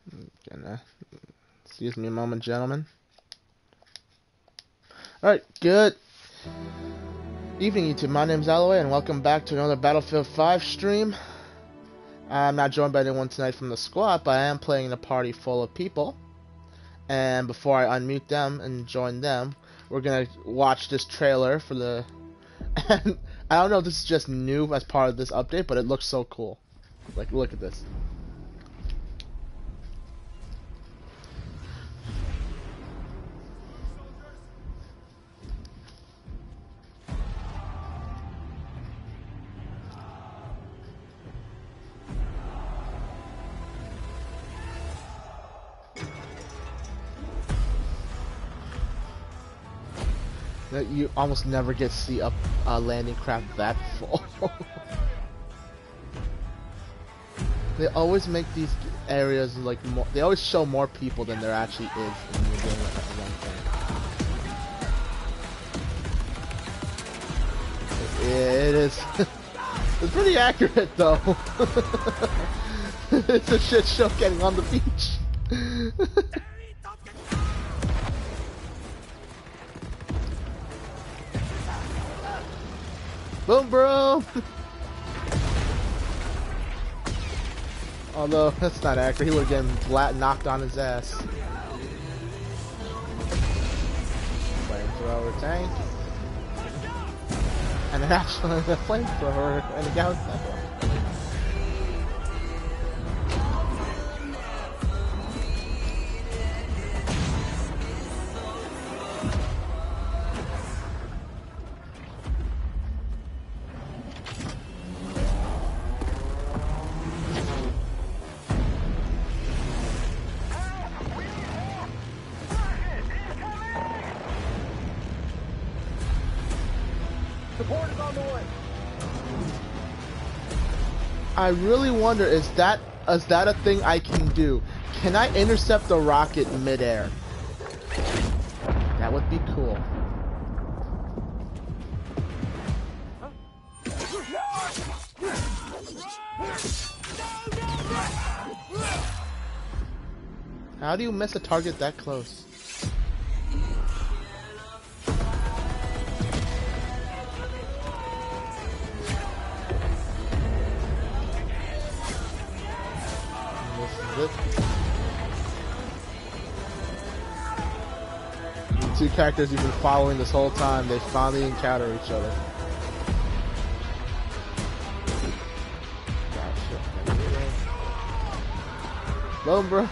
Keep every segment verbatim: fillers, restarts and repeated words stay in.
Gonna, excuse me a moment, gentlemen. Alright, good evening, YouTube. My name's Alloway, and welcome back to another Battlefield five stream. I'm not joined by anyone tonight from the squad, but I am playing in a party full of people. And before I unmute them and join them, we're gonna watch this trailer for the... And I don't know if this is just new as part of this update, but it looks so cool. Like, look at this. That you almost never get to see a uh, landing craft that full. They always make these areas like more. They always show more people than there actually is in the game at one thing. It is. It's pretty accurate though. It's a shit show getting on the beach. Boom, bro! Although, that's not accurate. He would have gotten flat knocked on his ass. Flamethrower tank. And an actual a flamethrower and a gauss sniper. I really wonder, is that is that a thing I can do? Can I intercept the rocket midair? That would be cool. How do you miss a target that close? Two characters you've been following this whole time, they finally encounter each other. Hello, bro.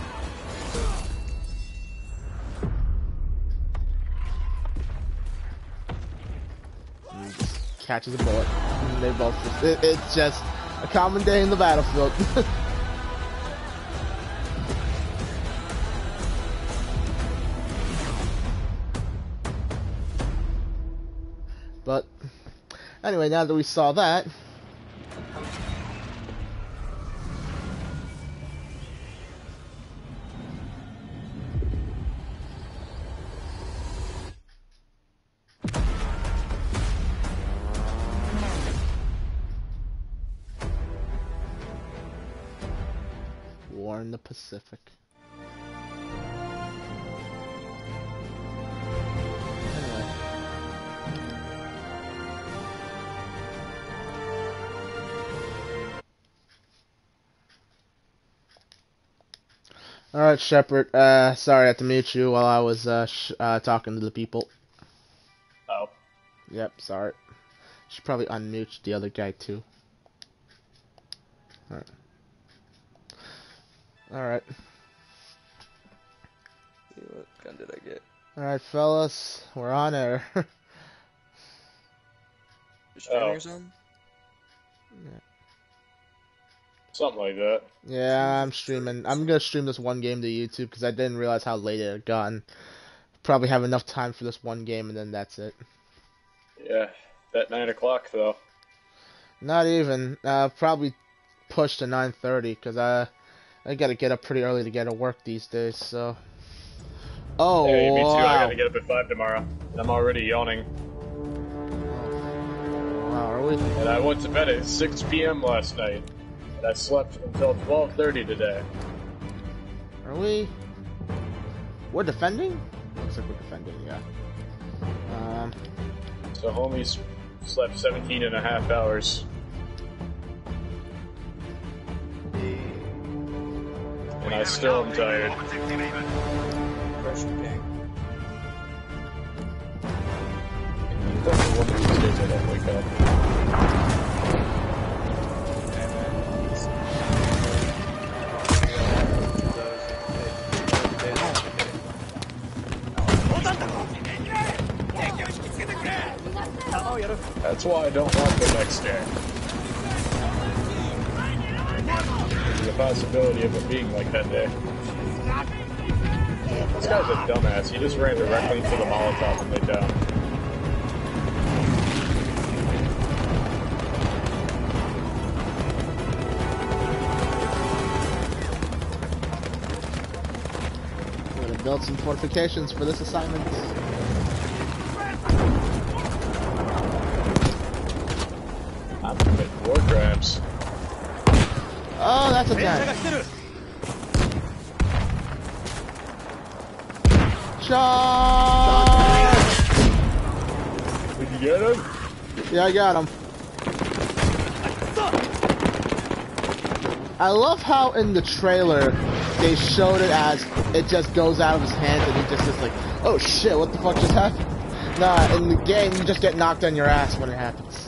He just catches a bullet. And they both just, it, it's just a common day in the battlefield. But anyway, now that we saw that, War in the Pacific. Alright, Shepard, uh, sorry I had to mute you while I was, uh, sh uh, talking to the people. Oh. Yep, sorry. Should probably unmute the other guy, too. Alright. Alright. What gun did I get? Alright, fellas, we're on air. You're streaming Oh. or something? Yeah. Something like that. Yeah, I'm streaming. I'm gonna stream this one game to YouTube because I didn't realize how late it had gotten. Probably have enough time for this one game and then that's it. Yeah, at nine o'clock though. Not even. Uh, probably push to nine thirty because I I gotta get up pretty early to get to work these days. So. Oh Hey, me too. I wow! gotta get up at five tomorrow. I'm already yawning. Wow, are we? And I went to bed at six p m last night. And I slept until twelve thirty today. Are we? We're defending? Looks like we're defending, yeah. Um, So homies slept seventeen and a half hours. And I still am tired. Pressure gang. That's the one of these days I don't wake up. That's why I don't want the next day. There's a possibility of it being like that day. This guy's a dumbass. He just ran directly into the Molotov and laid down. we're gonna build some fortifications for this assignment. I'm committing war crimes. Oh, that's a tank. Charge! Did you get him? Yeah, I got him. I love how in the trailer they showed it as it just goes out of his hands and he just is like, oh shit, what the fuck just happened? Nah, in the game you just get knocked on your ass when it happens.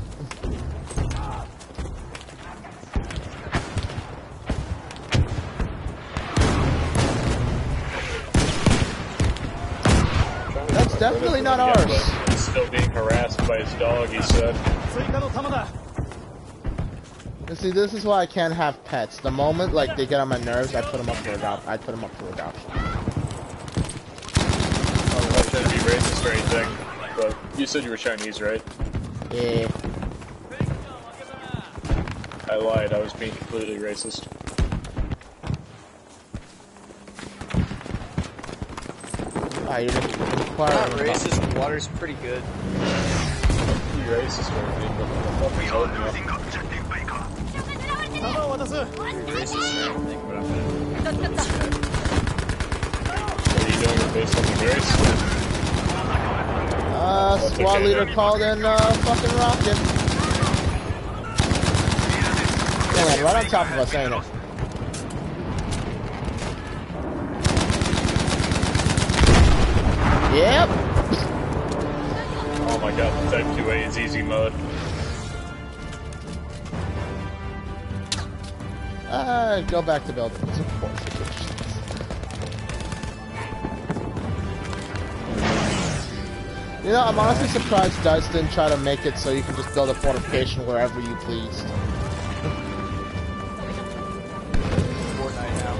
That's definitely not ours. He's still being harassed by his dog, he said. You see, this is why I can't have pets. The moment like they get on my nerves, I put them up for adoption. I put them up for adoption. Oh, that shouldn't be racist or anything, but you said you were Chinese, right? Yeah. I lied, I was being completely racist. Ah, you're just Not inquiring. racist, the water's pretty good. Be racist or anything, but what the fuck is holding you? Pretty racist or anything, but I'm gonna... What are you doing based on the race? Uh, squad leader called in, uh, fucking rocket. Yeah, man, right on top of us, ain't it? Yep. Oh my god, the Type two A is easy mode. Uh, go back to building some fortifications. You know, I'm honestly surprised Dice didn't try to make it so you can just build a fortification wherever you please. Fortnite now.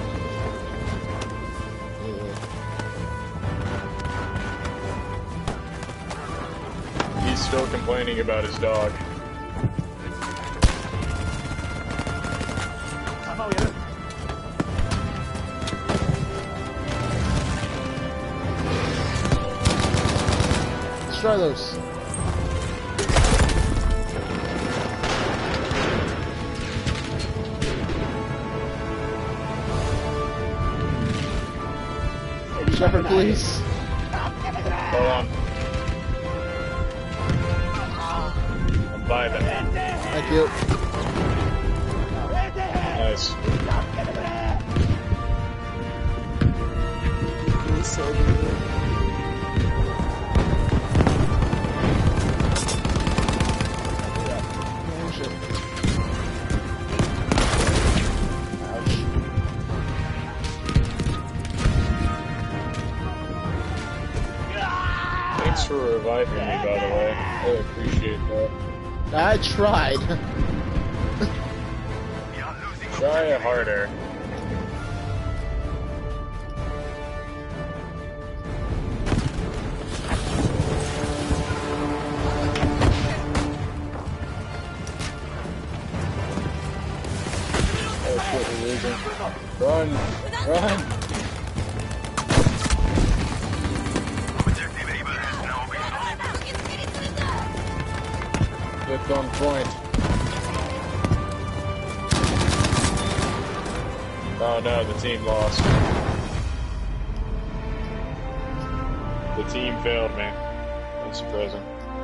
He's still complaining about his dog. Destroy those. Shepherd, please. Hold on. I'm vibing. Thank you. Nice. He's so good. Oh shit. Thanks for reviving me, by the way. I appreciate that. I tried. Try harder. Oh shit, we're losing. Run! Run! It's on point. Oh no, the team lost. The team failed me. That's surprising.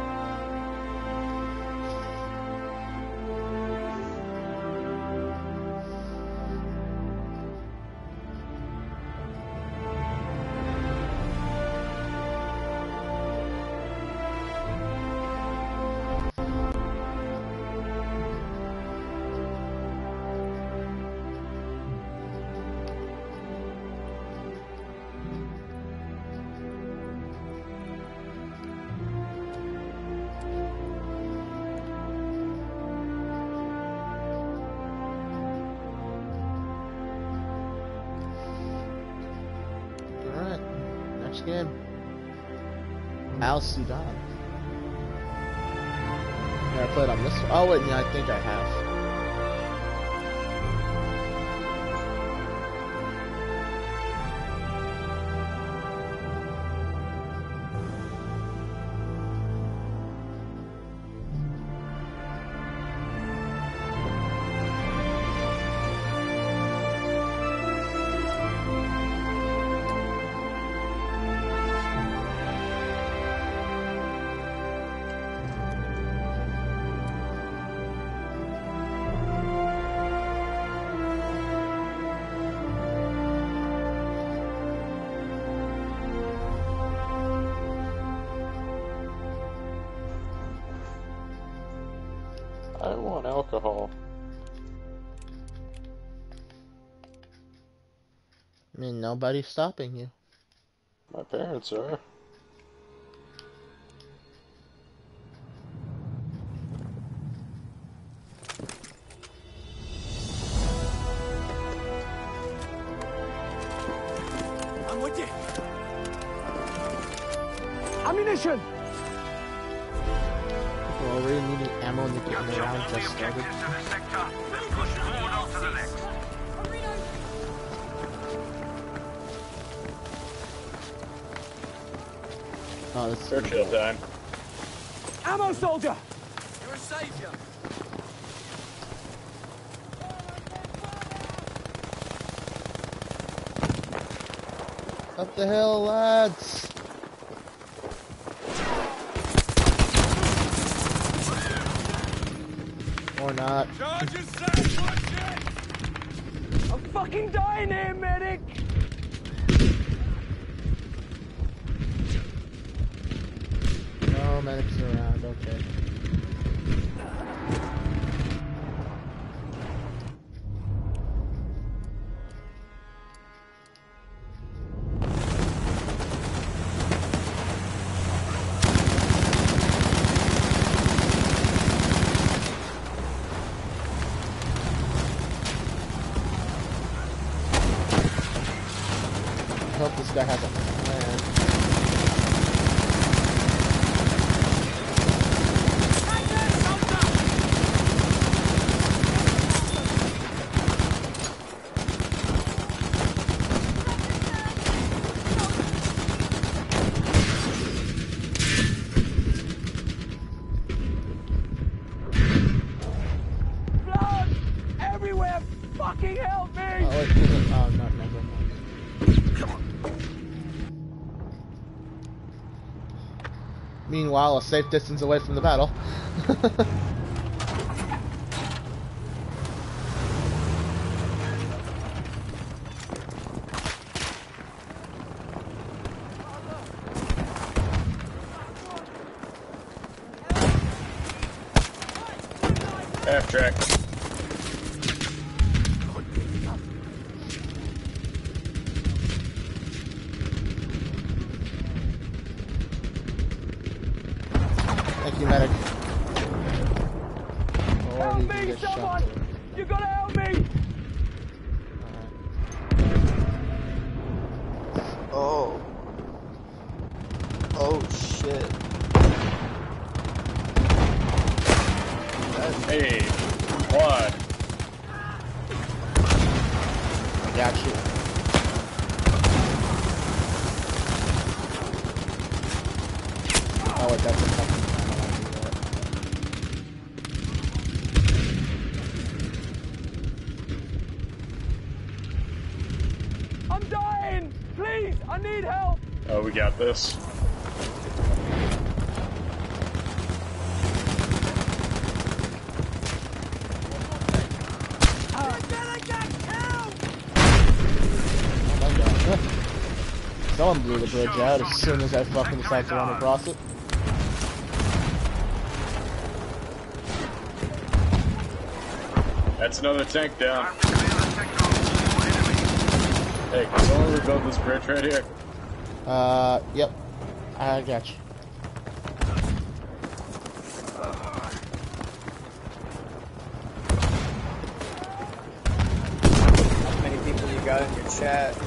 Game. Al Sudan. Yeah, I played on this one. Oh wait, yeah, I think I have. I want alcohol. I mean, nobody's stopping you. My parents are. I'm with you. Ammunition! We're already needing ammo and the getting around just started. Oh, this is Churchill time. Ammo soldier! You're a savior. Up the hill, lads! Or not. I'm fucking dying here, medic! No medics around, okay. I hope this guy has a plan. Blood! Everywhere! Fucking help me! Oh, wait, this is- oh, no, never mind. Meanwhile, a safe distance away from the battle. Half track. Thank you, medic. Or Help he can me, get shot. someone! You gotta help me! Oh. Oh shit. Hey, quad. I got you. Oh wait, that's a fucking I don't want to do that. I'm dying! Please, I need help! Oh, we got this. Someone blew the bridge out as soon as I fucking decided to run across it. That's another tank down. Hey, can someone rebuild this bridge right here? Uh, yep. I got you. How many people you got in your chat?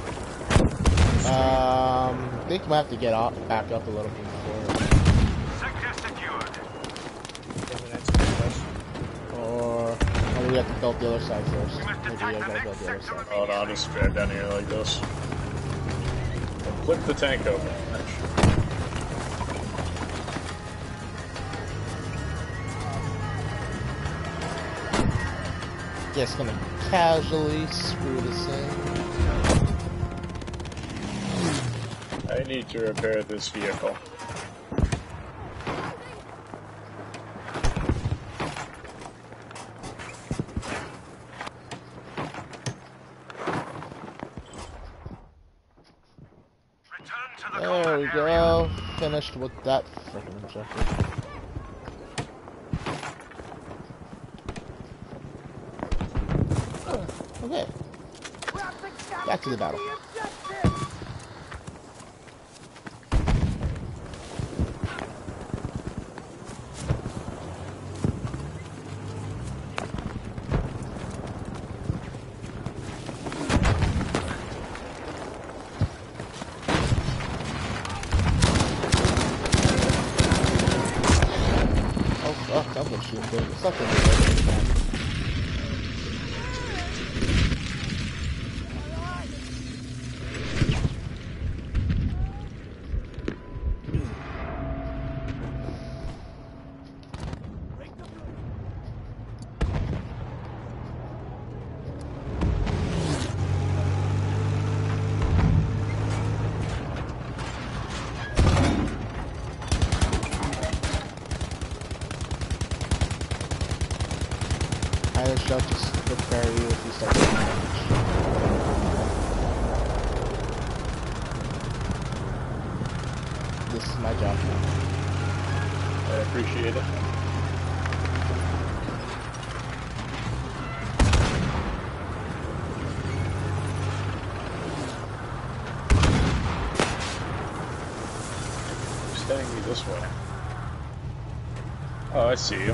Um, I think we have to get off, back up a little bit before. Sector secured. Give an answer to the question. Or, or we have to build the other side first. Maybe I gotta build the other side. Oh no, I'll just drive down here like this. And flip the tank over. Just gonna casually screw this in. I need to repair this vehicle. There we go. Finished with that freaking objective. Okay. Back to the battle. Something I shall just prepare you if you start doing damage. This is my job now. I appreciate it. Who's heading me this way? Oh, I see you.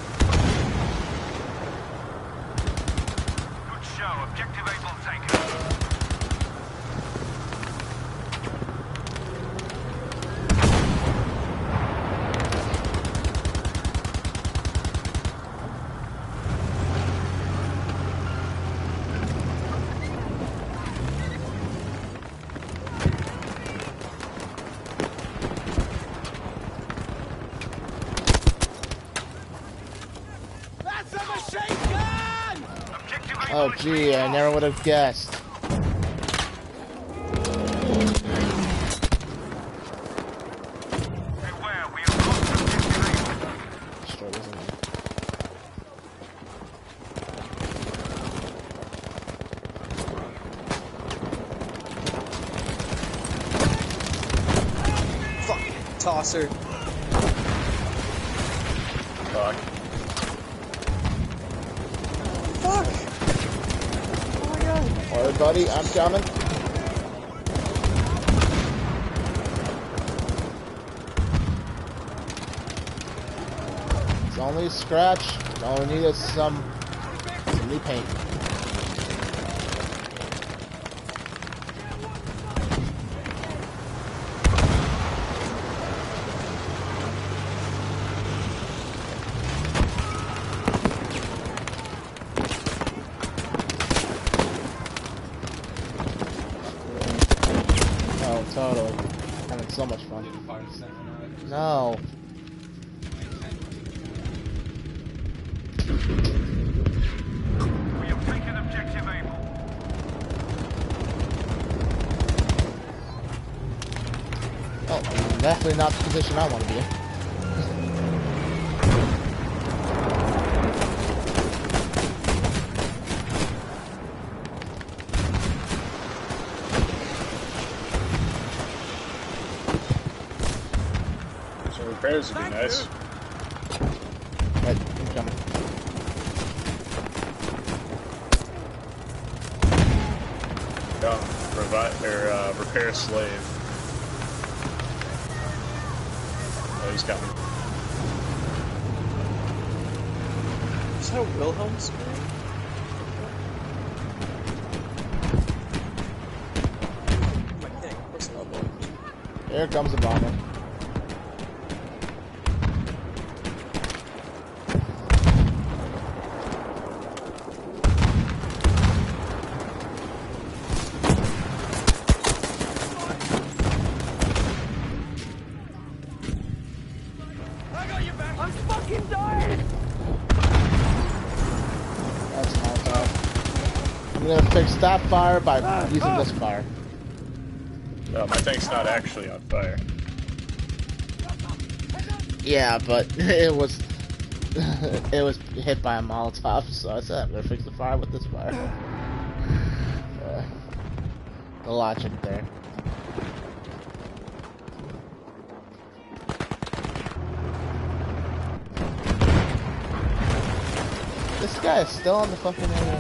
Objective able taken. That's a machine gun! Objective able Oh gee, I never would have guessed. Beware, we have lost objective able. Destroy this one. Fuck. Tosser. Fuck. Fuck. Oh my god. Alright buddy, I'm coming. It's only a scratch. All we need is some, some new paint. Oh, totally. Having so much fun. No. We have taken objective able. Definitely not the position I want to be in. Some repairs would be nice. Right, I'm coming. Yeah, revive or uh, repair slave. Oh, he's coming. Is that Wilhelm's? Am I kidding? Of course not. Here comes the bomber. I'm gonna fix that fire by using this fire. Oh, my tank's not actually on fire. Yeah, but it was it was hit by a Molotov, so I said I'm gonna fix the fire with this fire. Uh, the logic there. This guy is still on the fucking area.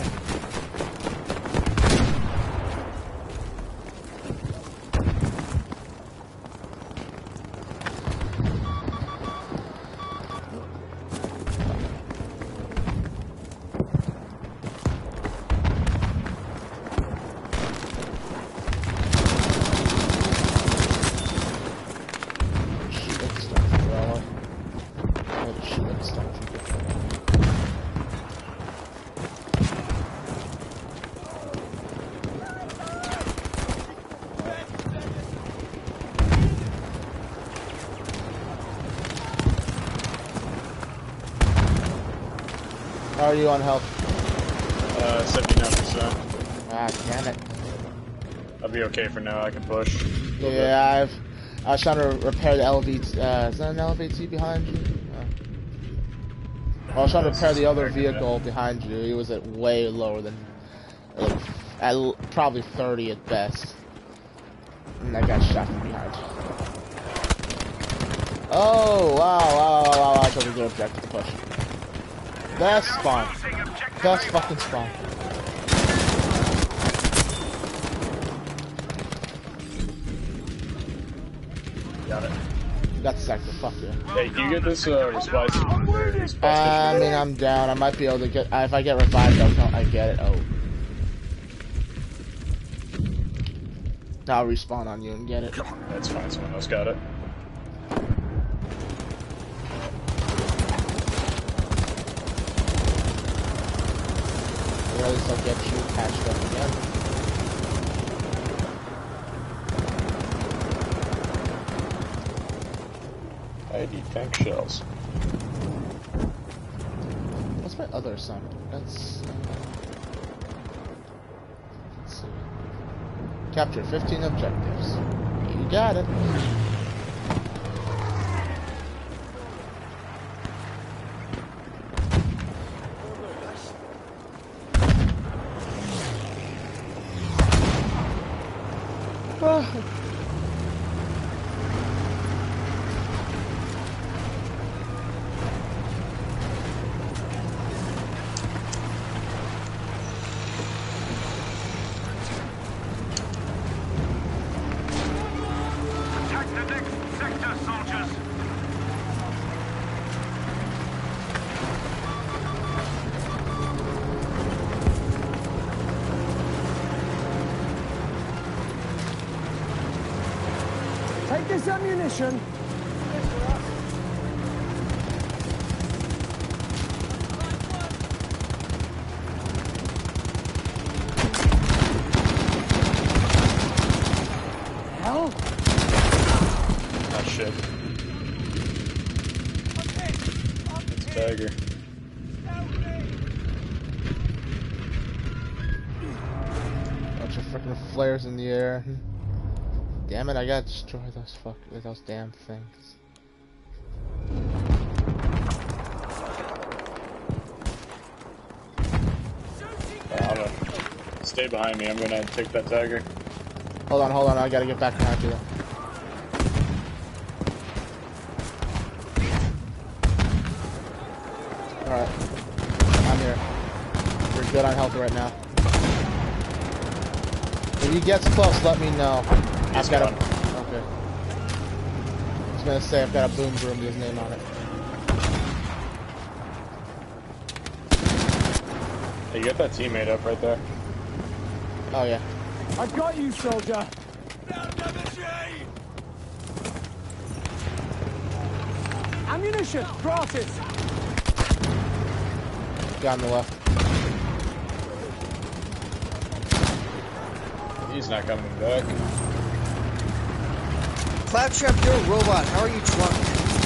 How are you on health? Uh, seventy-nine percent. Ah, damn it. I'll be okay for now. I can push. Yeah, I've. I was trying to repair the L V T. Uh, is that an L V T behind you? Uh, I was trying to repair the other vehicle behind you. He was at way lower than, like, at l probably thirty at best. And I got shot from behind. Oh wow, wow, wow, wow! I took a good objective to push. Best spawn. Best fucking spawn. Got it. Got the sector, fuck you. Hey, can you get this uh, respice? respice Uh, I station? mean, I'm down. I might be able to get. Uh, if I get revived, I'll count. I get it. Oh. I'll respawn on you and get it. That's fine. Someone else got it. Or at least I'll get you patched up again. I need tank shells. What's my other assignment? That's. Uh, let's see. Capture fifteen objectives. You got it. Take this ammunition. Hell? Oh shit. It's a bagger. Bunch of freaking flares in the air. Damn it! I gotta destroy those fuck those damn things. Uh, I'm gonna stay behind me. I'm gonna take that tiger. Hold on, hold on. I gotta get back behind you. Though. All right, I'm here. We're good on health right now. If he gets close, let me know. He's I've got gone. a. Okay. I was gonna say I've got a boom broom with his name on it. Hey, you got that teammate up right there. Oh yeah. I got you, soldier. Ammunition, gratis. Guy on the left. He's not coming back. Claptrap, you're a robot. How are you drunk?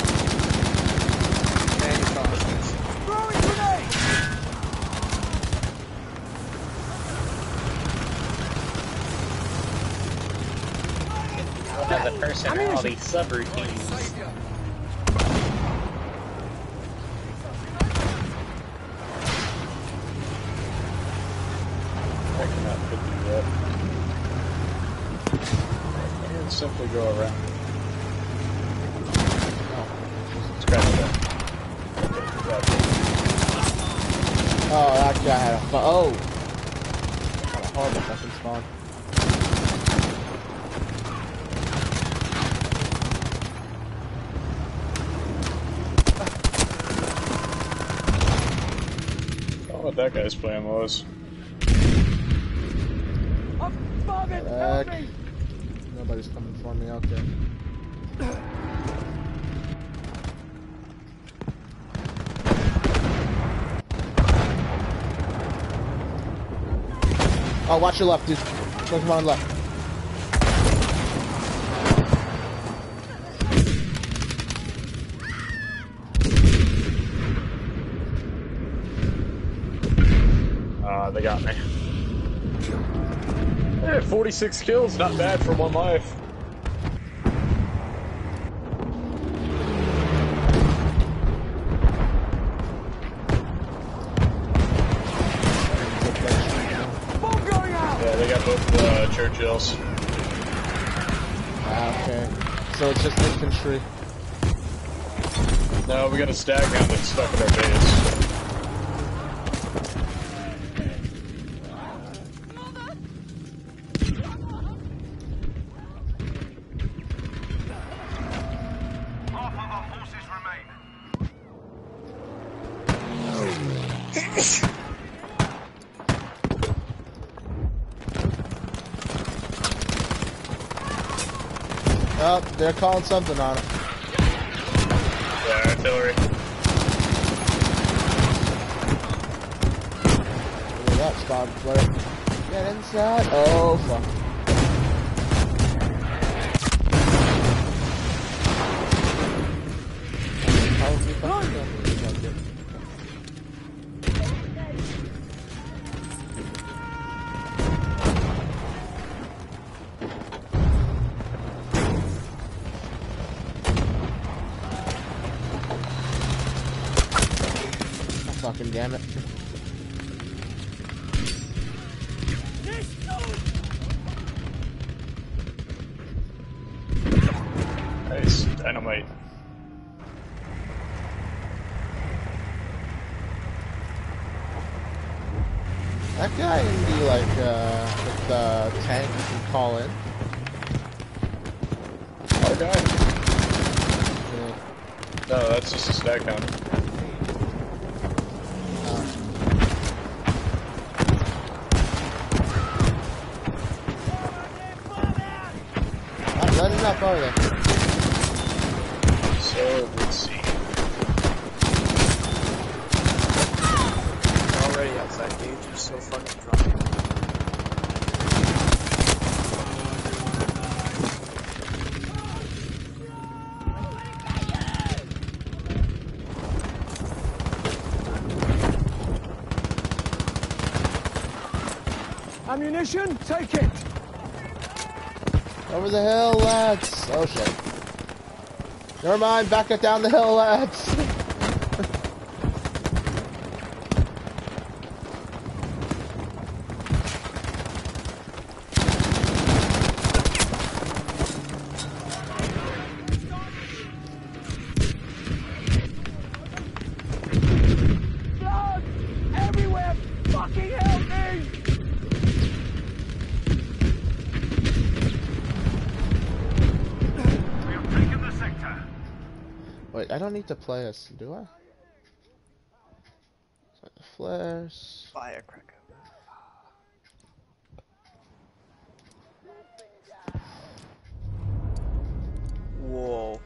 Man, you're cautious. Throwing grenade. Another personality subroutines. I cannot fit through that. And simply go around. Scratch that. Okay, got it. Oh, that guy had a fu- oh. Got a horrible fucking spawn. I don't know what that guy's plan was. I'm bugging. Help Heck. me. Nobody's coming for me out there. Oh, watch your left, dude. Look him on the left. Uh, they got me. Hey, forty-six kills, not bad for one life. Bomb going out. Yeah, they got both uh, Churchills. Ah, okay. So it's just infantry. No, we got a stag hound that's stuck in our base. Oh, they're calling something on it. Yeah, artillery. Look at that spawn flare. Get inside. Oh, fuck. How is he fucking doing? Fucking damn it. Nice, dynamite. That guy can be like, uh, with the tank you can call in. Our guy. Yeah. No, that's just a stag hound. Not letting up, are they? So, let's see. You're already outside, dude. You're so fucking drunk. Ammunition, take it. Over the hill, lads. Oh shit. Never mind, back it down the hill, lads. Blood! Everywhere! Fucking help me! We have taken the sector. Wait, I don't need to play this, do I? Flares. Firecracker. Whoa.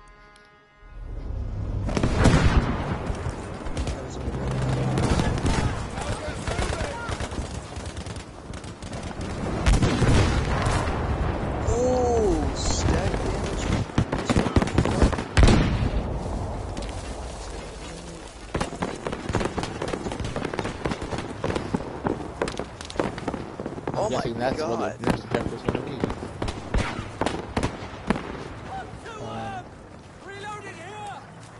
Oh, stack damage. I'm Oh my guessing that's what the God. next objective's gonna be. Reloading here!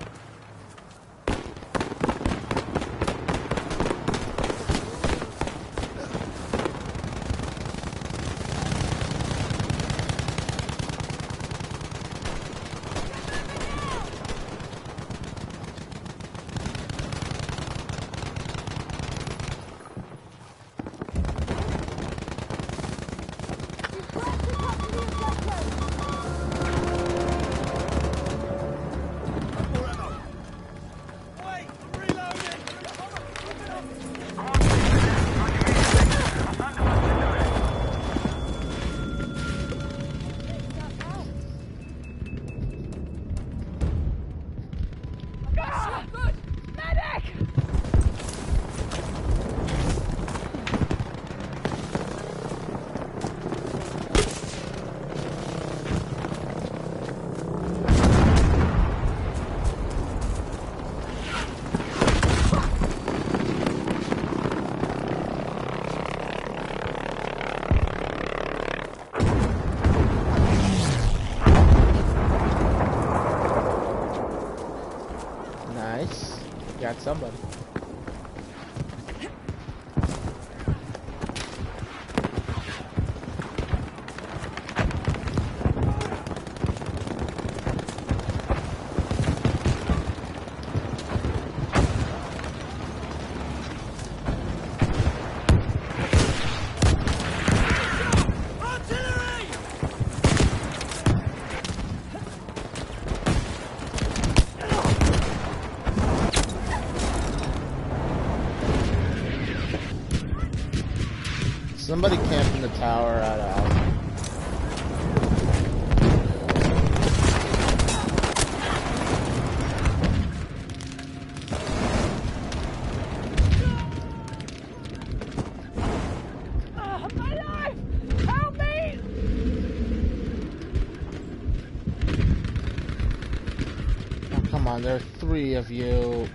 Wait, I'm reloading! Ah, good! Medic! Nice. Got somebody. Artillery! Somebody camping the tower out of Alpha. Ah, my life! Help me! Oh, come on, there are three of you.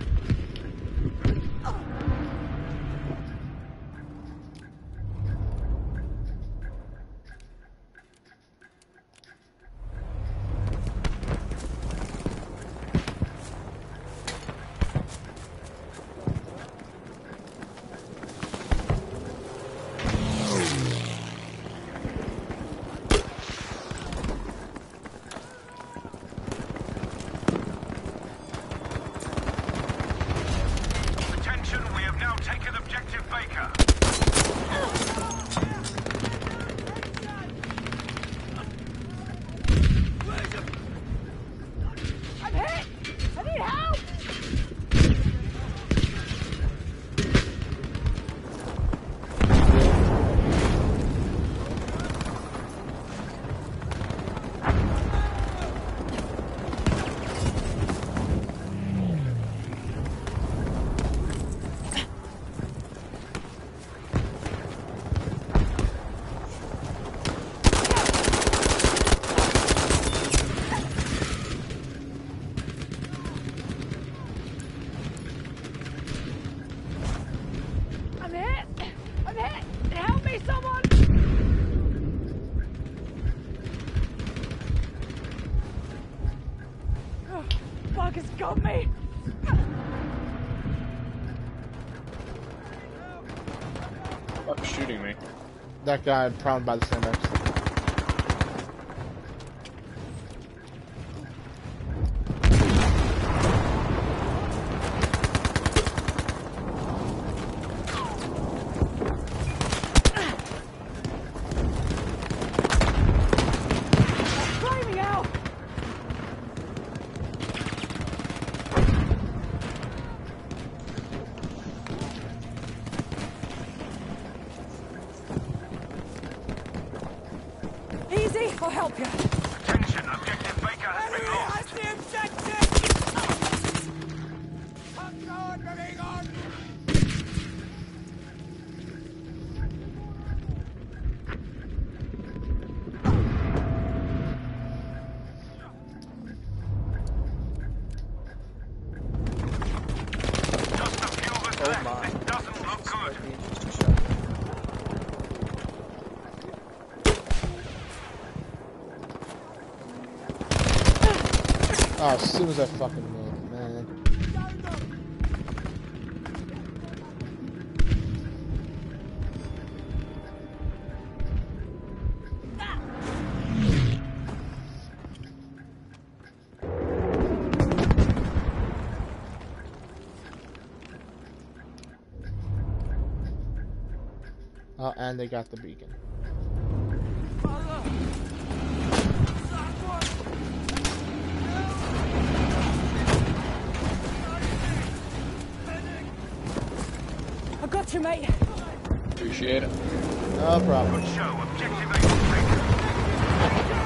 got me! Fuck's shooting me. That guy prowled by the sandbags. Flaming out! Easy, I'll help you. Attention, objective Baker has been lost. That's the objective! I'm going, moving on! Just a few of us Oh left. my. This doesn't look good. Let me just shut up. Oh, as soon as I fucking moved, man. Oh, and they got the beacon. I got you, mate. Appreciate it. No problem. Good show. Objective Able taken.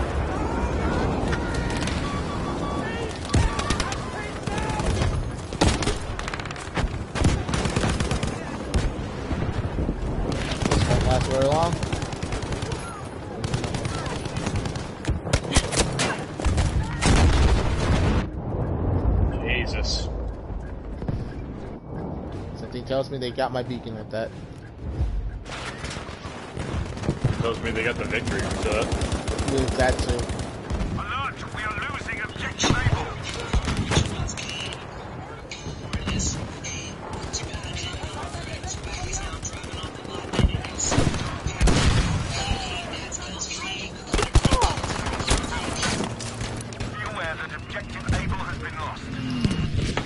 This won't last very long. Jesus. Something tells me they got my beacon at that. Tells me they got the victory for that. Lose that too. Alert! We are losing objective Able. Be aware that objective Able has been lost.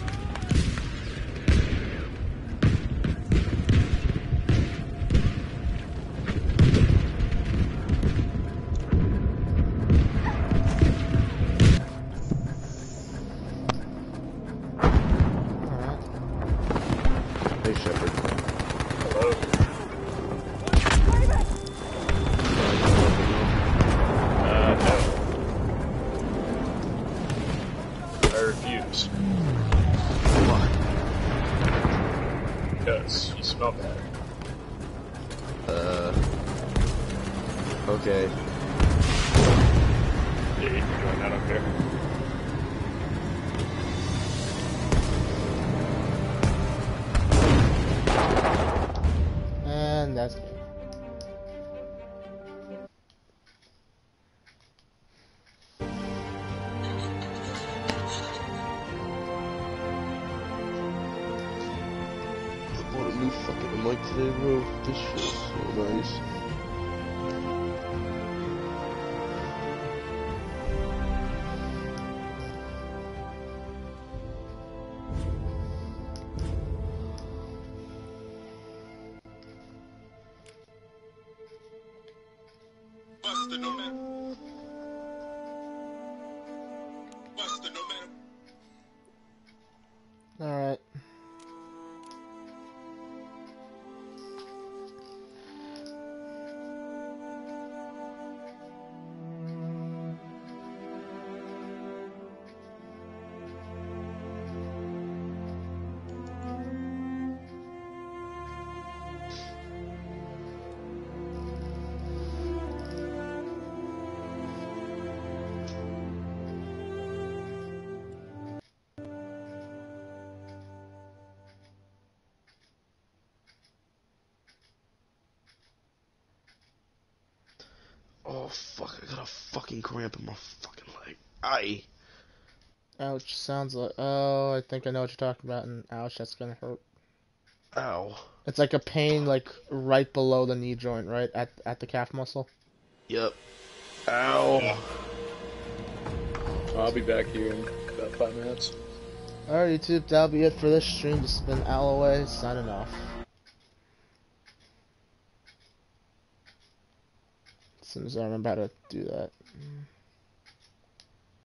Alright. Hey, Shepard. Hello. Uh, no. I refuse. Why? Because you smell bad. Uh. Okay. Yeah, you can join, I don't care. And that's good. I bought a new fucking mic today, bro. This shit's so nice. Buster, no man. Buster, no man. Alright. Oh fuck! I got a fucking cramp in my fucking leg. Aye. Ouch, sounds like... Oh, I think I know what you're talking about, and ouch, that's gonna hurt. Ow. It's like a pain, like, right below the knee joint, right? At at the calf muscle. Yep. Ow. Yeah. I'll be back here in about five minutes. Alright, YouTube, that'll be it for this stream. This has been Alloway, signing off. As soon as I remember how to do that.